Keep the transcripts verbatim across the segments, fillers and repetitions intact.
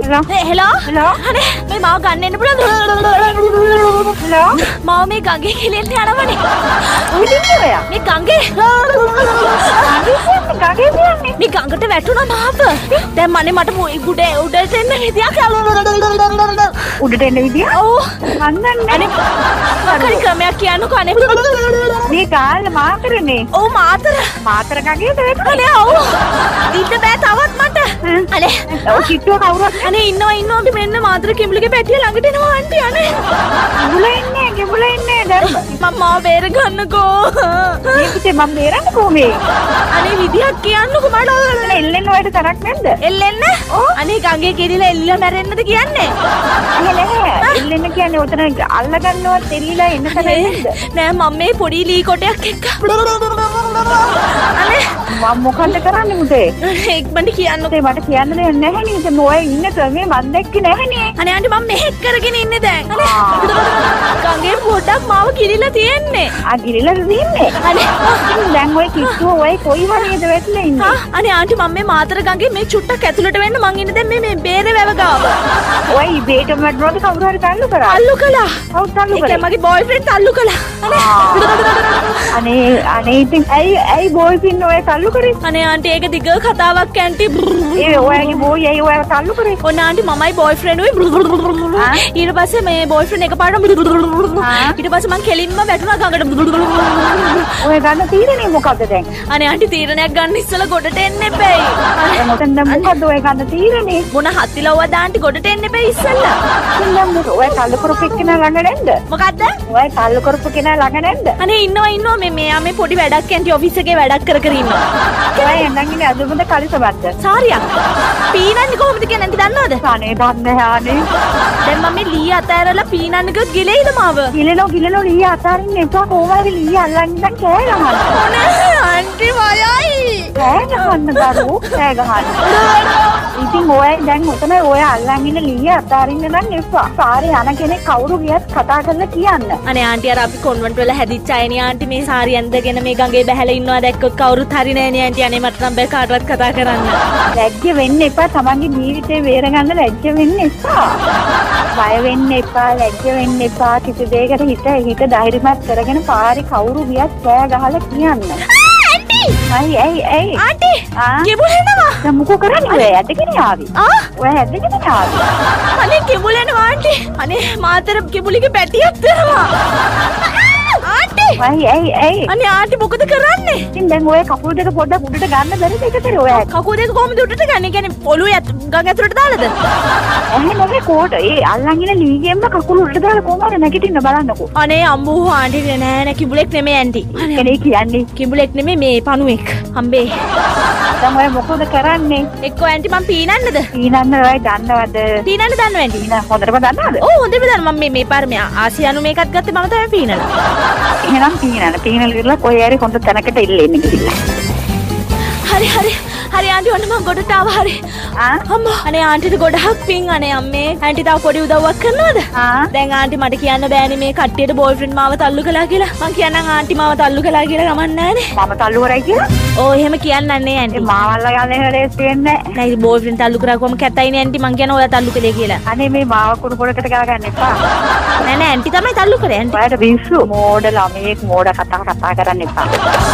hello hello hello අනේ මේ මාව ගන්න එන්න පුළුවන්ද hello මාව මේ ගඟේ කෙලෙන්න යනවනේ උඩින් ඔයා මේ ගඟේ ගඟේ කියන්නේ මේ ගඟට වැටුණා මාව දැන් මනේ මට උඩ උඩට එන්න විදියක් උඩට එන්න විදිය ඔව් මන්දන්නේ අනේ මොකක්ද ක්‍රමයක් කියන්නකෝ අනේ මේ ගාල්ල මාතරනේ ඔව් මාතර මාතර ගඟේද අනේ ඔව් ඉන්න බෑ තවත් මට අනේ ඔව් කිට්ටුව කවුරුත් අනේ ඉන්නවා ඉන්නවා අපි මෙන්න මාතර කිඹුලිගේ පැටිය ළඟට එනවා ආන්ටි අනේ කිඹුල ඉන්නේ කිඹුල ඉන්නේ දැන් මම මාව බේර ගන්නකෝ මේ පුතේ මම බේරන්නකෝ මේ අනේ විදියක් කියන්නකෝ මට එල්ලෙන්න ඔයාලට තරක් නැද්ද එල්ලෙන්න අනේ ගඟේ කිරිලා එල්ලලා මැරෙන්නද කියන්නේ නෑ එල්ලෙන්න කියන්නේ උතන අල්ල ගන්නවත් එල්ලිලා එන්න තරක් නැද්ද නෑ මම මේ පොඩි ලී කොටයක් එක්ක අනේ මම මොකද කරන්නේ මුතේ එක්මන්ට කියන්නකෝ මට කියන්න දෙයක් නැහැ නේද මොයේ ඉන්න ක්‍රමේ මන් දැක්කේ නැහනේ අනේ ආන්ටි මම මෙහෙක් කරගෙන ඉන්නේ දැන් ගඟේ පොඩක් මාව කිරිලා තියෙන්නේ ආ කිරිලා තියෙන්නේ අනේ දැන් ඔය කිට්ටුව ඔය කොයි හරියද වැටලා ඉන්නේ අනේ ආන්ටි මම මේ මාතර ගඟේ මේ චුට්ටක් ඇතුළට වෙන්න මං ඉන්නේ දැන් මේ මේ බේරේ වැව ගාව ඔය ඉබේට මඩනවද කවුරු හරි තල්ලු කරා තල්ලු කළා ඔව් තල්ලු කරා ඒක මගේ බෝයිෆ්‍රෙන්ඩ් තල්ලු කළා අනේ අනේ ඉතින් ඇයි ඇයි බෝයිෆ්‍රෙන්ඩ් ඔය තල්ලු කරේ අනේ ආන්ටි ඒක දිග කතාවක් ආන්ටි ඒ ඔයගේ බෝයි ඇයි ඔය තල්ලු කරේ ඔන්න ආන්ටි මමයි බෝයිෆ්‍රෙන්ඩ් උයි ඊට පස්සේ මේ බෝයිෆ්‍රෙන්ඩ් එකපාරට ඊට පස්සේ මං කෙලින්ම වැටුණා ගඟට ඔය ගන්න තීරණේ මොකද්ද දැන් අනේ ආන්ටි තීරණයක් ගන්න ඉස්සලා ගොඩට එන්න එපැයි අනේ මොකද මොකද්ද ඔය ගන්න තීරණේ මොන හත්තිලව්වද ආන්ටි ගොඩට එන්න එපැයි ඉස්සලා දැන් මොකද ඔය තල්ලු කරපු කෙනා ළඟ නැද්ද මොකද්ද ඔය තල්ලු කරපු කෙනා ළඟ නැද්ද අනේ ඉන්නවා ඉන්නවා මේ මෙයා මේ පොඩි වැඩක් ඇන්ටි ඔෆිස් එකේ වැඩක් කර කර ඉන්නවා ඔය එන්නන් ඉන්නේ අදුමුද කලිසබද්ද සාරියක් පීනන්නේ කොහොමද කියන්නේ නැන්ති දන්නවද අනේ දන්නේ යානේ දැන් මම මේ ලී අතෑරලා පීනන්න ගියොත් ගිලෙයිද මාව ගිලෙනෝ ගිලෙනෝ ලී අතාරින්න එපා කොහොමද ලී අල්ලන්න දැන් කෑ ගහන්න ඕනේ ආන්ටි වයයි කෑ ගහන්න දරුවෝ කෑ ගහන්න ඉතින් ඔය දැන් උතන ඔය අල්ලන් ඉන්න ලී අතාරින්න නම් එපා පාරේ යන කෙනෙක් කවුරු ගියත් කතා කරලා කියන්න අනේ ආන්ටි අර අපි කොන්වෙන්ට් වල හැදිච්ච අයනේ ආන්ටි මේ සාරි ඇඳගෙන මේ ගඟේ බැහැලා ඉන්නවා දැක්කොත් කවුරුත් හරි නෑනේ ආන්ටි අනේ මට නම් බෑ කාටවත් කතා කරන්න ලැජ්ජ වෙන්න එපා තමන්ගේ ජීවිතේ බේරගන්න ලැජ්ජ වෙන්න එපා බය වෙන්න එපා ලැජ්ජ වෙන්න එපා කිසි දෙයකට හිත හිත ධෛර්යමත් කරගෙන පාරේ කවුරු ගියත් කෑ ගහලා කියන්න ආන්ටි අයි අයි අයි ආන්ටි කිඹුලෙනවා දැන් මොකෝ කරන්නේ ඔය ඇදගෙන ආවි ආ ඔය ඇදගෙන ආවි අනේ කිඹුලෙනවා ආන්ටි අනේ මාතර කිඹුලිගේ පැටියක් දෙනවා ආන්ටි අයි අයි අයි අනේ ආන්ටි මොකද කරන්නේ ඉතින් දැන් ඔය කකුල් දෙක පොඩ්ඩක් උඩට ගන්න බැරිද එකතර ඔය කකුල් දෙක කොහොමද උඩට ගන්නේ කියන්නේ පොළොවේ ගඟ ඇතුළට දාලාද එහෙනම් මොකේ කොට ඒ අල්ලන් ඉන්න ලීගෙම්ම කකුල් උඩට දාලා කොහමද නැගිටින්න බලන්නකෝ අනේ අම්බෝ ආන්ටි නෑ නෑ කිඹුලෙක් නෙමෙයි ආන්ටි කෙනේ කියන්නේ කිඹුලෙක් නෙමෙයි මේ පණුවෙක් හම්බේ දැන් ඔය මොකද කරන්නේ එක්කෝ ආන්ටි මම පීනන්නද පීනන්න ඔය දන්නවද පීනන්න දන්නව ආන්ටි පීන හොඳටම දන්නවද ඔව් හොඳටම දන්නවා මම මේ මේ පාර මේ ආසියානු මේකත් ගත්තේ මම තමයි පීනලා එහෙනම් පීනන්න පීනල ඉරලා කොයි හරි හොඳ තැනකට ඉල්ලෙන්න ගිහිල්ලා හරි හරි හරි ආන්ටි ඔන්න මම ගොඩට ආවා හරි ආ අම්මා අනේ ආන්ටිට ගොඩක් පිං අනේ අම්මේ ආන්ටි තාම පොඩි උදව්වක් කරනවද ආ දැන් ආන්ටි මට කියන්න බෑනේ මේ කට්ටියට බෝයිෆ්‍රෙන්ඩ් මාව තල්ලු කළා කියලා මං කියන්නම් ආන්ටි මාව තල්ලු කළා කියලා ගමන් නැහනේ මම තල්ලු කරයි කියලා ඕ එහෙම කියන්නන්නේ නේ ආන්ටි මාවල්ලා ගන්න හැලේ තියෙන්නේ නෑ බෝයිෆ්‍රෙන්ඩ් තල්ලු කරා කොහම කැතයිනේ ආන්ටි මං කියන ඔයා තල්ලු කළේ කියලා අනේ මේ මාව කුණු පොඩකට ගාගන්න එපා නෑ නෑ ආන්ටි තමයි තල්ලු කරේ ආන්ටි ඔයාට විශ්සු මෝඩ ළමයෙක් මෝඩ කතා කතා කරන්න එපා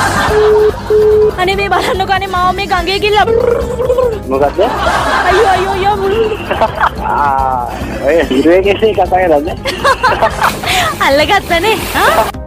අනේ මේ බලන්නකෝ අනේ මාව මේ ගඟේ ගිහලා මොකද්ද අයියෝ අයියෝ අයියෝ ආ ඔය හිරුවේ කෙසේ කතා කරන්නේ අල්ලගත්තනේ ආ